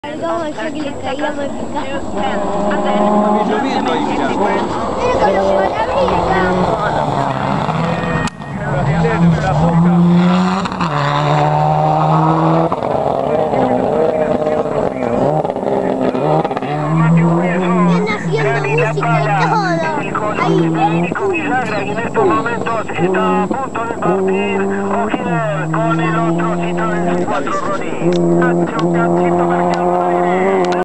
Algo yo que le caía muy picado. Lloviendo ahí, mira. Pero con los parabrisas. Viene haciendo música y todo. Ahí. Y en estos momentos está a punto de partir O'Hill con el otro cito del C4 Ronnie.